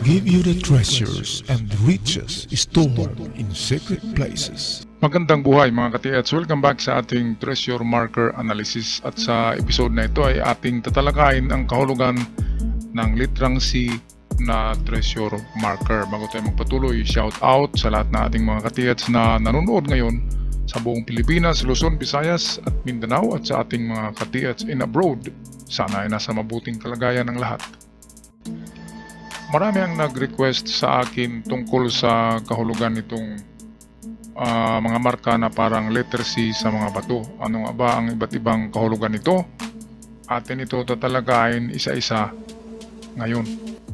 give you the treasures and riches stored in secret places. Magandang buhay mga katiats! Welcome back sa ating treasure marker analysis, at sa episode na ito ay ating tatalakayin ang kahulugan ng litrang C na treasure marker. Bago tayo magpatuloy, shout out sa lahat ng ating mga katiats na nanonood ngayon sa buong Pilipinas, Luzon, Visayas at Mindanao, at sa ating mga katiats in abroad. Sana ay nasa mabuting kalagayan ng lahat. Marami ang nag-request sa akin tungkol sa kahulugan nitong mga marka na parang letter C sa mga bato. Ano nga ba ang iba't ibang kahulugan nito? Atin ito tatalakayin isa-isa ngayon.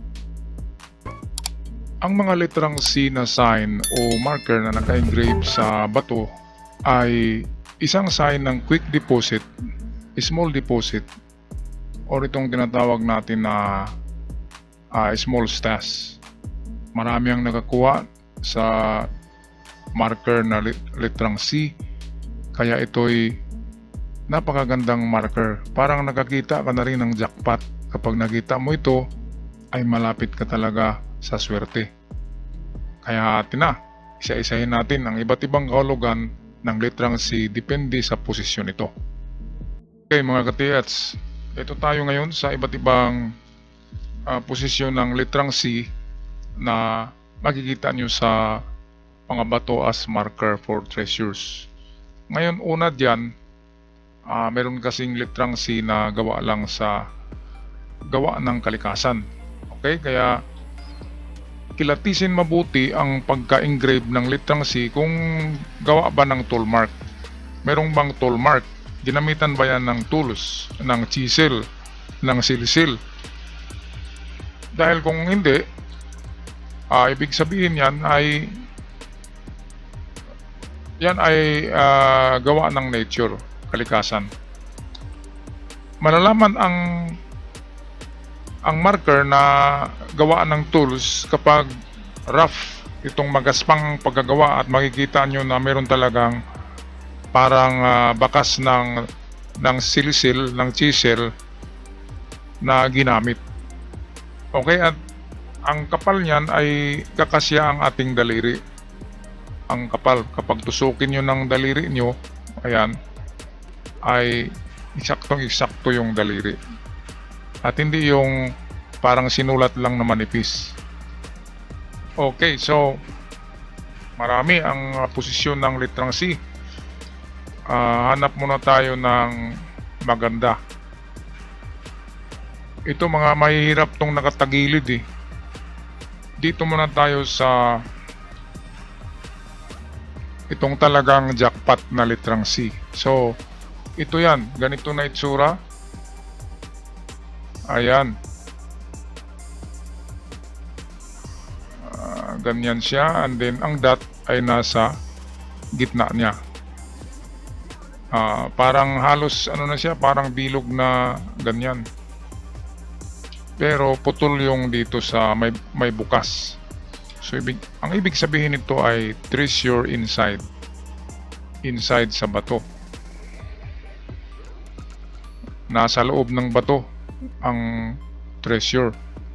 Ang mga letrang C na sign o marker na naka-engrave sa bato ay isang sign ng quick deposit, small deposit, o itong tinatawag natin na small stash. Marami ang nakakuha sa marker na letrang C, kaya ito'y napakagandang marker. Parang nakakita ka na rin ng jackpot. Kapag nakita mo ito, ay malapit ka talaga sa swerte. Kaya atin na, isa-isahin natin ang iba't ibang kahulugan ng letrang C depende sa posisyon ito. Okay mga katiats, ito tayo ngayon sa iba't ibang posisyon ng letrang C na makikita nyo sa mga bato as marker for treasures. Ngayon, una dyan, meron kasing letrang C na gawa lang sa gawa ng kalikasan. Okay, kaya kilatisin mabuti ang pagka-engrave ng letrang C kung gawa ba ng tool mark. Merong bang tool mark? Ginamitan ba yan ng tools, ng chisel, ng silsil? Dahil kung hindi, ibig sabihin yan ay gawa ng nature, kalikasan. Malalaman ang marker na gawa ng tools kapag rough itong magaspang pagkagawa, at makikita nyo na meron talagang parang bakas ng silsil, ng chisel na ginamit. Okay, at ang kapal niyan ay kakasya ang ating daliri. Ang kapal, kapag tusukin nyo ng daliri nyo, ayan, ay eksaktong-eksakto yung daliri. At hindi yung parang sinulat lang na manipis. Okay, so marami ang posisyon ng letrang C. Hanap muna tayo ng maganda. Ito mga mahihirap tong nakatagilid eh. Dito muna tayo sa itong talagang jackpot na letrang C. So ito yan, ganito na itsura. Ayan, ganyan siya, and then ang dot ay nasa gitna niya. Parang halos ano na siya, parang bilog na ganyan, pero putol yung dito sa may bukas. So ang ibig sabihin nito ay treasure inside sa bato. Nasa loob ng bato ang treasure.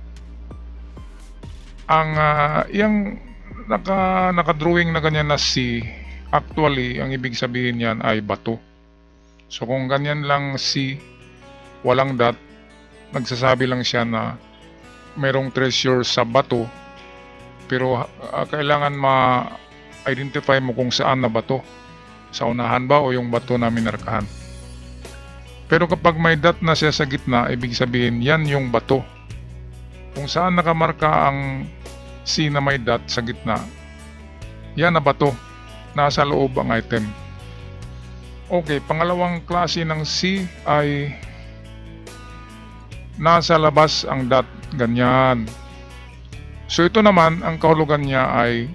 Ang yung naka-drawing na ganyan na C, actually ang ibig sabihin niyan ay bato. So kung ganyan lang C, walang dot, nagsasabi lang siya na mayroong treasure sa bato, pero kailangan ma-identify mo kung saan na bato, sa unahan ba o yung bato na minarkahan. Pero kapag may dot na siya sa gitna, ibig sabihin yan yung bato. Kung saan nakamarka ang C na may dot sa gitna, yan na bato, nasa loob ang item. Okay, pangalawang klase ng C ay nasa labas ang dot, ganyan. So ito naman, ang kahulugan niya ay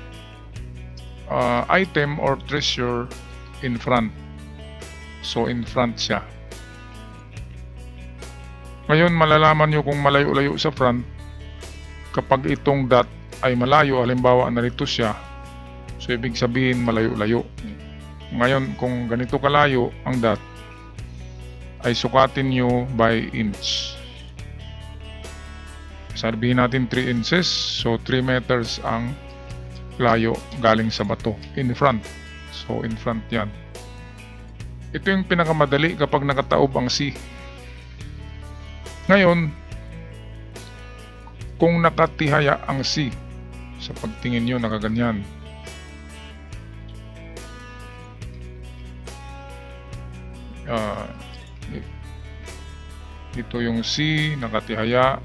item or treasure in front. So in front siya. Ngayon, malalaman nyo kung malayo-layo sa front kapag itong dot ay malayo. Halimbawa, narito siya, so ibig sabihin malayo-layo. Ngayon, kung ganito kalayo ang dot, ay sukatin nyo by inch. Sabihin natin 3 inches. So 3 meters ang layo galing sa bato. In front. So in front yan. Ito yung pinakamadali kapag nakataob ang C. Ngayon, kung nakatihaya ang C, sa pagtingin nyo nakaganyan. Ito yung C, nakatihaya.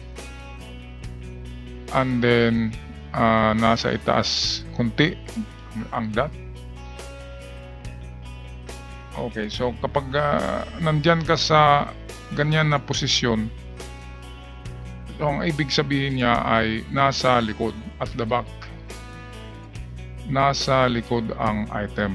And then, nasa itaas kunti ang dot. Okay, so kapag nandyan ka sa ganyan na posisyon, so ang ibig sabihin niya ay nasa likod, at the back. Nasa likod ang item.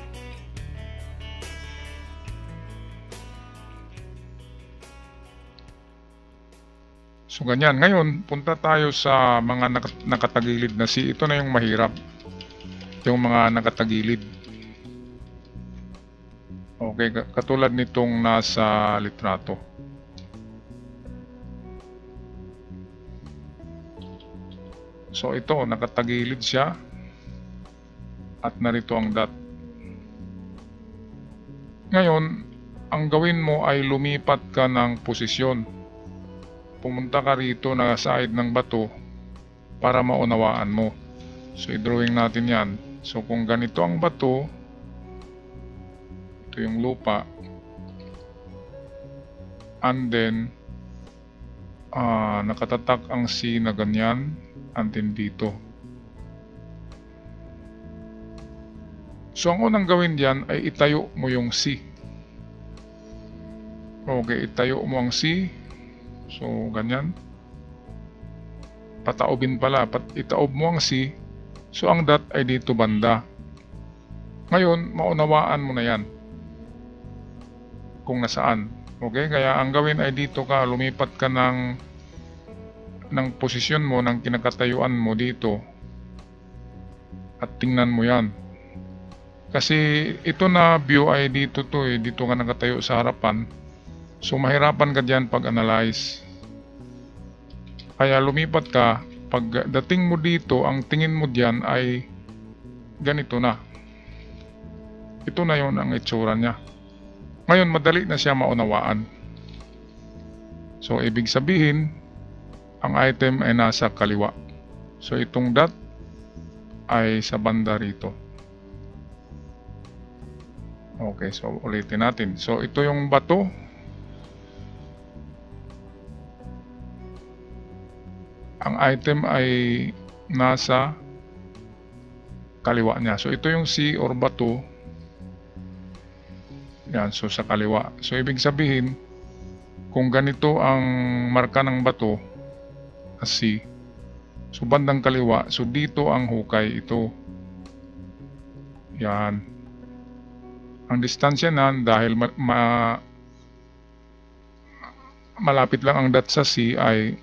So ganyan. Ngayon, punta tayo sa mga nakatagilid na C. Ito na yung mahirap. Yung mga nakatagilid. Okay, katulad nitong nasa litrato. So ito, nakatagilid siya. At narito ang dot. Ngayon, ang gawin mo ay lumipat ka ng posisyon. Pumunta ka rito na side ng bato para maunawaan mo. So i-drawing natin yan. So kung ganito ang bato, ito yung lupa, and then nakatatak ang C na ganyan, and then dito. So ang unang gawin diyan ay itayo mo yung C. Okay, itayo mo ang C. So ganyan. Pataobin pala, itaob mo ang C. So ang dot ay dito banda. Ngayon, maunawaan mo na yan kung nasaan. Okay, kaya ang gawin ay dito ka, lumipat ka ng posisyon mo, ng kinakatayuan mo dito, at tingnan mo yan. Kasi ito na view ay dito to eh, dito ka nakatayo sa harapan. So mahirapan ka dyan pag-analyze. Kaya lumipat ka, pag dating mo dito, ang tingin mo dyan ay ganito na. Ito na yon ang itsura niya. Ngayon, madali na siya maunawaan. So, ibig sabihin, ang item ay nasa kaliwa. So, itong dot ay sa banda rito. Okay, so ulitin natin. So, ito yung bato. Ang item ay nasa kaliwa niya. So, ito yung C or bato. Yan, so sa kaliwa. So, ibig sabihin, kung ganito ang marka ng bato, C, so bandang kaliwa, so dito ang hukay, ito. Yan. Ang distansya na, dahil malapit lang ang dot sa C, ay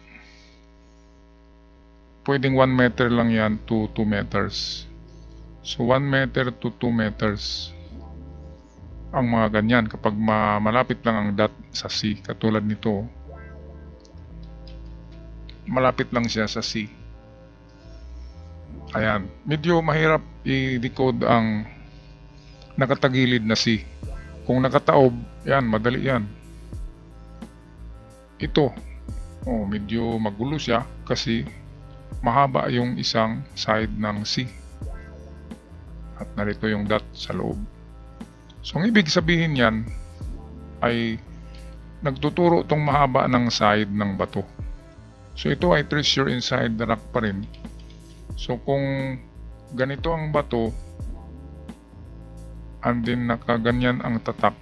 pwedeng 1 meter lang yan to 2 meters. So 1 meter to 2 meters ang mga ganyan kapag malapit lang ang dot sa C. Katulad nito, malapit lang siya sa C. Ayan, medyo mahirap i-decode ang nakatagilid na C. Kung nakataob, yan, madali yan. Ito, medyo magulo siya kasi mahaba yung isang side ng C. At narito yung dot sa loob. So, ang ibig sabihin yan ay nagtuturo tong mahaba ng side ng bato. So, ito ay treasure inside the rock pa rin. So, kung ganito ang bato, and then nakaganyan ang tatak,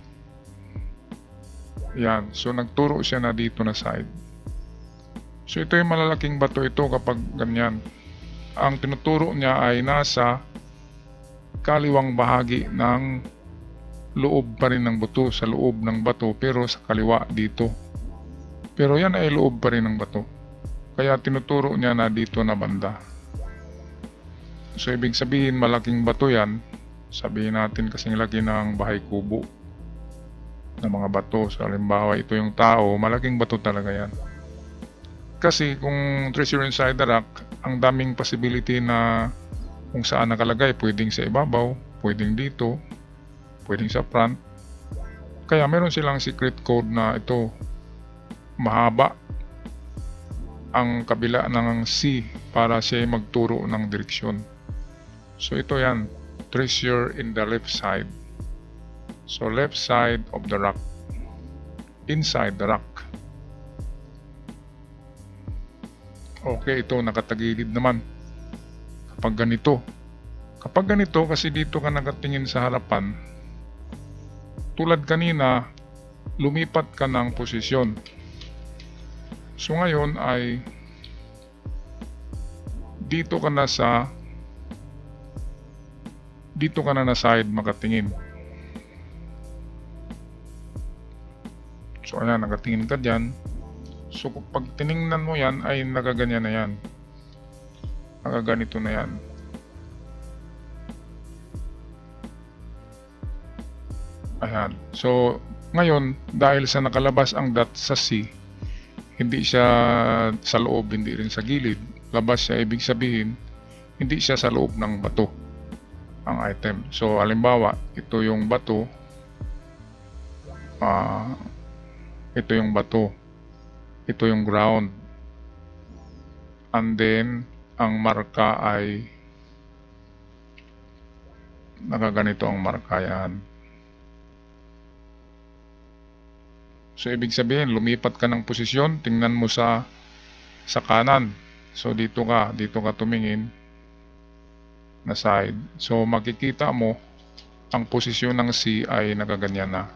yan. So, nagturo siya na dito na side. So, ito yung malalaking bato ito kapag ganyan. Ang tinuturo niya ay nasa kaliwang bahagi ng loob pa rin ng bato, sa loob ng bato, pero sa kaliwa dito. Pero yan ay loob pa rin ng bato. Kaya tinuturo niya na dito na banda. So, ibig sabihin malaking bato yan. Sabihin natin kasing laki ng bahay kubo ng mga bato. So, halimbawa ito yung tao, malaking bato talaga yan. Kasi kung treasure inside the rock, ang daming possibility na kung saan nakalagay. Pwedeng sa ibabaw, pwedeng dito, pwedeng sa front. Kaya meron silang secret code na ito, mahaba ang kabila ng C para siya magturo ng direksyon. So ito yan, treasure in the left side. So left side of the rock, inside the rock. Okay, ito nakatagilid naman. Kapag ganito kasi dito ka nakatingin sa harapan, tulad kanina, lumipat ka ng posisyon. So ngayon ay dito ka na na side makatingin. So ayan, nakatingin ka dyan. So pag tiningnan mo yan ay nakaganyan na yan. Nakaganito na yan. Ayan. So ngayon, dahil sa nakalabas ang dot sa C, hindi siya sa loob, hindi rin sa gilid. Labas siya, ibig sabihin, hindi siya sa loob ng bato ang item. So halimbawa, ito yung bato. Ito yung bato. Ito yung ground. And then, ang marka ay nakaganito ang marka yan. So, ibig sabihin, lumipat ka ng posisyon, tingnan mo sa kanan. So, dito ka tumingin na side. So, makikita mo, ang posisyon ng C ay nakaganyan na.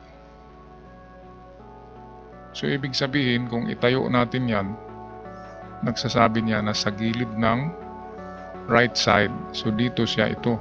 So, ibig sabihin, kung itayo natin yan, nagsasabi niya na sa gilid ng right side. So, dito siya ito.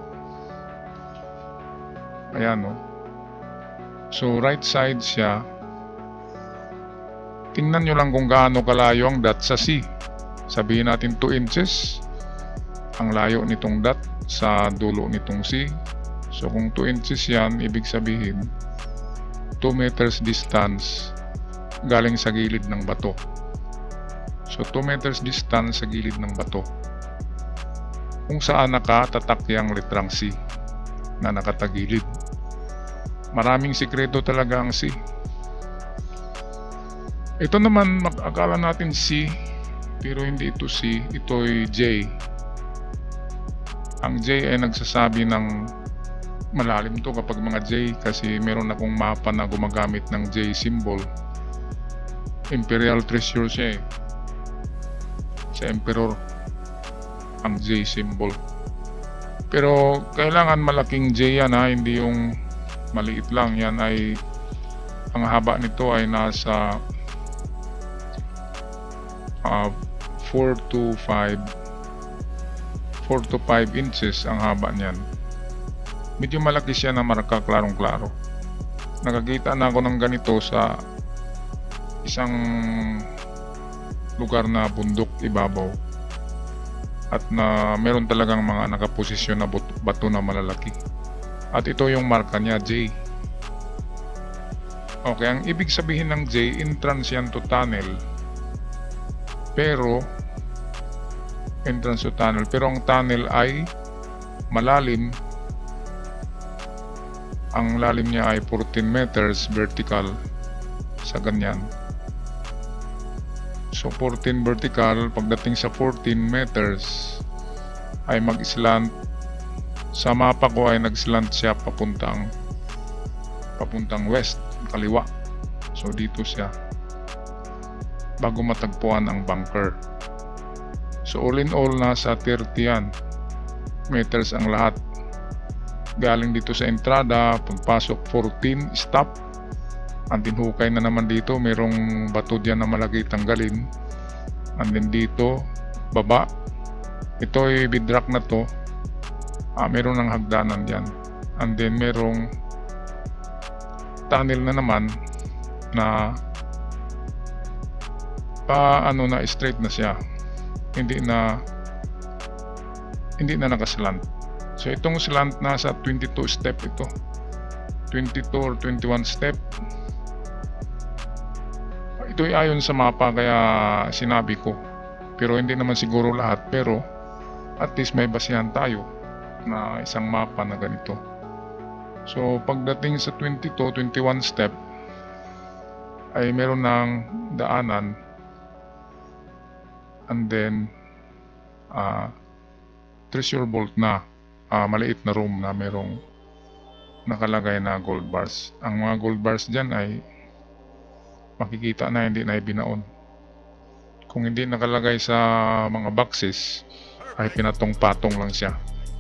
Ayan, no? So, right side siya. Tingnan nyo lang kung gaano kalayo ang dot sa C. Sabihin natin 2 inches. Ang layo nitong dot sa dulo nitong C. So, kung 2 inches yan, ibig sabihin, 2 meters distance galing sa gilid ng bato. So 2 meters distance sa gilid ng bato, kung saan nakatatak yung litrang C na nakatagilid. Maraming sikreto talaga ang C. Ito naman, akala natin C, pero hindi ito C, ito ay J. Ang J ay nagsasabi ng malalim to kapag mga J, kasi meron akong mapa na gumagamit ng J symbol. Imperial treasure siya eh. Sa emperor ang J symbol. Pero kailangan malaking J yan ha, hindi yung maliit lang. Yan ay, ang haba nito ay nasa 4 to 5 inches ang haba niyan. Medyo malaki siya na marka, klarong-klaro. Nakakita na ako ng ganito sa isang lugar na bundok ibabaw, at na meron talagang mga nakaposisyon na bato na malalaki, at ito yung marka niya, J. Okay, ang ibig sabihin ng J, entrance yan to tunnel. Pero entrance to tunnel, pero ang tunnel ay malalim. Ang lalim niya ay 14 meters vertical sa ganyan. So 14 vertical, pagdating sa 14 meters ay mag-slant. Sa mapa ko ay nag-slant siya papuntang west, kaliwa. So dito siya, bago matagpuan ang bunker. So all in all, nasa 30 meters ang lahat. Galing dito sa entrada, pagpasok 14, stop. And then hukay na naman dito, merong bato dyan na malaki, tanggalin. And then dito, baba. Ito ay bidrock na to. Meron ng hagdanan dyan. And then merong tunnel na naman na na straight na siya. Hindi na nakaslant. So itong slant nasa 22 step ito. 22 or 21 step. ito ay ayon sa mapa kaya sinabi ko. Pero hindi naman siguro lahat, pero at least may basihan tayo na isang mapa na ganito. So pagdating sa 22, 21 step ay meron ng daanan, and then treasure vault na maliit na room na merong nakalagay na gold bars. Ang mga gold bars dyan ay makikita na hindi na ibinaon. Kung hindi nakalagay sa mga boxes ay pinatong-patong lang siya.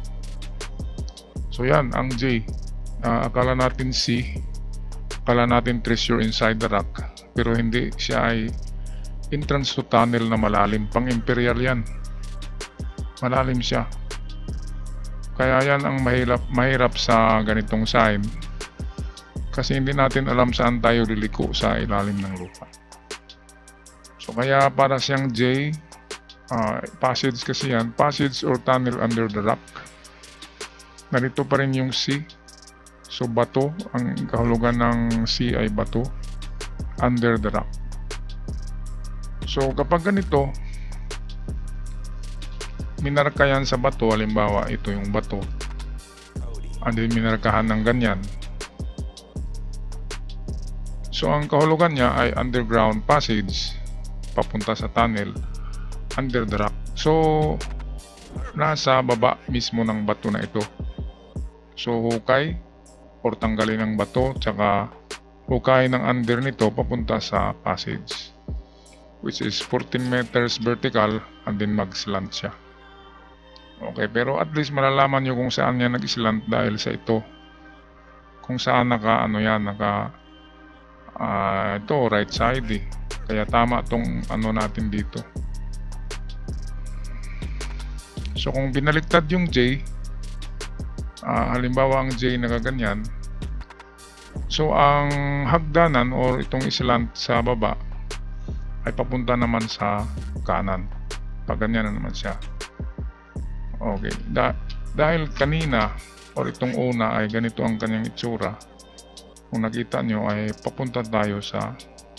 So yan ang J. Akala natin C, akala natin treasure inside the rock, pero hindi, siya ay entrance to tunnel na malalim. Pang imperial yan, malalim siya. Kaya yan ang mahirap sa ganitong sign, kasi hindi natin alam saan tayo liliko sa ilalim ng lupa. So kaya para siyang J, passage kasi yan, passage or tunnel under the rock. Ganito pa rin yung C. So bato, ang kahulugan ng C ay bato under the rock. So kapag ganito, minarka yan sa bato, halimbawa ito yung bato, and then minarkahan ng ganyan. So ang kahulugan niya ay underground passage papunta sa tunnel under the rock. So nasa baba mismo ng bato na ito. So hukay or tanggalin ng bato, tsaka hukay ng under nito papunta sa passage, which is 14 meters vertical, and then mag-slant siya. Okay, pero at least malalaman nyo kung saan yan nag-slant dahil sa ito. Kung saan ito right side eh. Kaya tama tong natin dito. So kung binaliktad yung J, halimbawa ang J nakaganyan, so ang hagdanan or itong islant sa baba ay papunta naman sa kanan. Pag ganyan na naman siya. Okay, dahil kanina or itong una ay ganito ang kanyang itsura, kung nakita nyo ay papunta tayo sa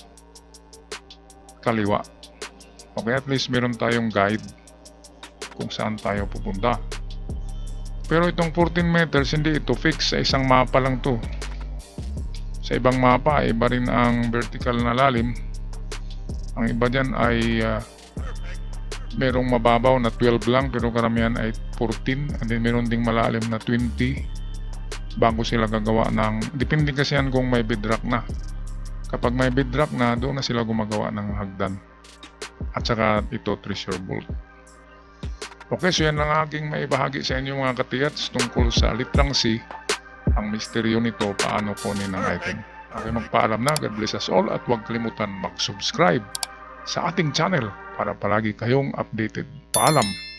kaliwa. Okay, at least meron tayong guide kung saan tayo pupunta. Pero itong 14 meters, hindi ito fix, sa isang mapa lang to. Sa ibang mapa, iba rin ang vertical na lalim. Ang iba dyan ay merong mababaw na 12 lang, pero karamihan ay 14, and then meron ding malalim na 20 bago sila gagawa ng, depende kasi yan kung may bedrock na. Kapag may bedrock na, doon na sila gumagawa ng hagdan. At saka ito treasure vault. Okay, so yan lang aking maibahagi sa inyo mga katiyats tungkol sa litrang C, ang misteryo nito, paano kunin ang item. Okay, magpaalam na. God bless us all, at huwag kalimutan mag-subscribe sa ating channel para palagi kayong updated. Paalam!